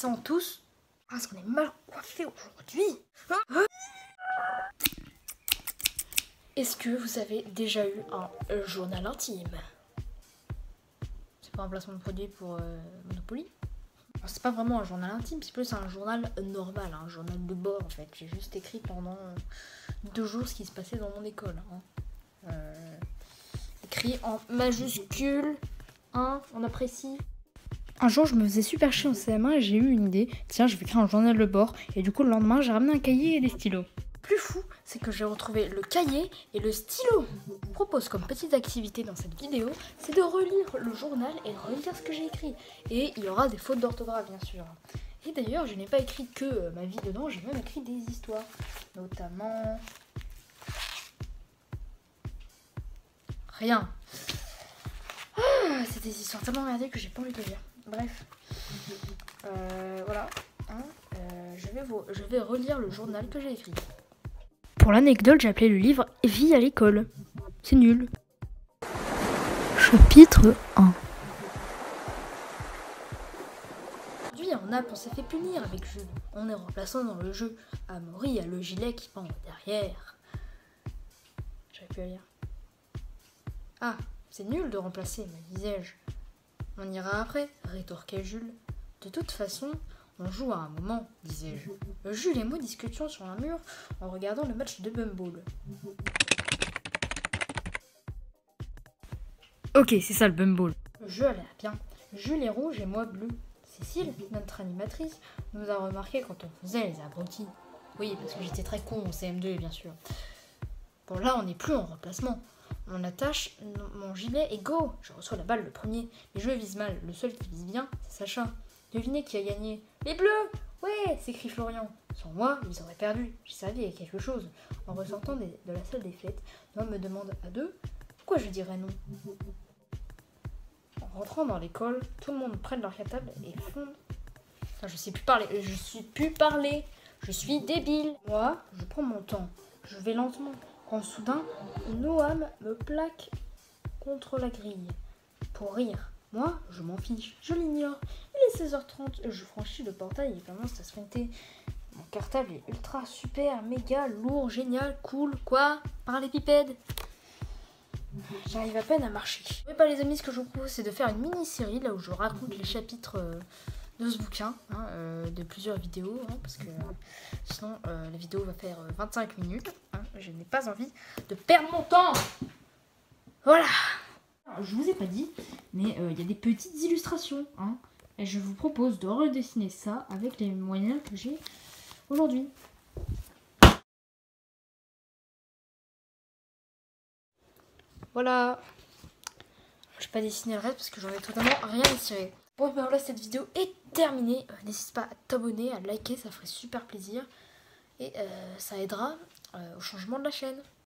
sent tous. Ah, est-ce qu'on est mal coiffé aujourd'hui? Est-ce que vous avez déjà eu un journal intime? C'est pas un placement de produit pour Monopoly? C'est pas vraiment un journal intime, c'est plus un journal normal, un journal de bord en fait. J'ai juste écrit pendant 2 jours ce qui se passait dans mon école. Écrit en majuscule, on apprécie. Un jour, je me faisais super chier en CM1 et j'ai eu une idée. Tiens, je vais écrire un journal de bord. Et du coup, le lendemain, j'ai ramené un cahier et des stylos. Plus fou, c'est que j'ai retrouvé le cahier et le stylo. Je vous propose comme petite activité dans cette vidéo, c'est de relire le journal et relire ce que j'ai écrit. Et il y aura des fautes d'orthographe, bien sûr. Et d'ailleurs, je n'ai pas écrit que ma vie dedans, j'ai même écrit des histoires. Notamment... Rien. C'est des histoires tellement merdées que j'ai pas envie de lire. Bref. Voilà. Je vais relire le journal que j'ai écrit. Pour l'anecdote, j'ai appelé le livre Vie à l'école. C'est nul. Chapitre 1. Aujourd'hui, en Naples, on s'est fait punir avec Jules. On est remplaçant dans le jeu. Amaury a le gilet qui pend derrière. J'avais pu à lire. Ah, c'est nul de remplacer, me disais-je. On ira après, rétorquait Jules. De toute façon, on joue à un moment, disais-je. Jules et moi discutions sur un mur en regardant le match de Bumball. Ok, c'est ça le Bumball. Le jeu a l'air bien. Jules est rouge et moi bleu. Cécile, notre animatrice, nous a remarqué quand on faisait les abrutis. Oui, parce que j'étais très con au CM2, bien sûr. Bon, là, on n'est plus en remplacement. On attache mon gilet et go! Je reçois la balle le premier. Mais je vise mal. Le seul qui vise bien, c'est Sacha. Devinez qui a gagné. Les bleus! Ouais! S'écrie Florian. Sans moi, ils auraient perdu. J'y savais quelque chose. En ressortant de la salle des fêtes, Noah me demande à 2 pourquoi je dirais non. En rentrant dans l'école, tout le monde prenne leur cartable et fonde. Enfin, je sais plus parler. Je suis débile. Moi, je prends mon temps. Je vais lentement. Quand soudain, Noam me plaque contre la grille. Pour rire. Moi, je m'en fiche. Je l'ignore. Il est 16h30. Je franchis le portail et commence à sprinter. Mon cartable est ultra, super, méga, lourd, génial, cool. Quoi? Parallépipède. J'arrive à peine à marcher. Mais pas les amis, ce que je vous propose, c'est de faire une mini-série là où je raconte les chapitres de ce bouquin, de plusieurs vidéos, parce que sinon la vidéo va faire 25 minutes. Je n'ai pas envie de perdre mon temps. Voilà. Alors, je vous ai pas dit, mais il y a des petites illustrations, et je vous propose de redessiner ça avec les moyens que j'ai aujourd'hui. Voilà. Je vais pas dessiner le reste parce que j'en ai totalement rien tiré. Bon, ben voilà, cette vidéo est terminée. N'hésite pas à t'abonner, à liker, ça ferait super plaisir. Et ça aidera au changement de la chaîne.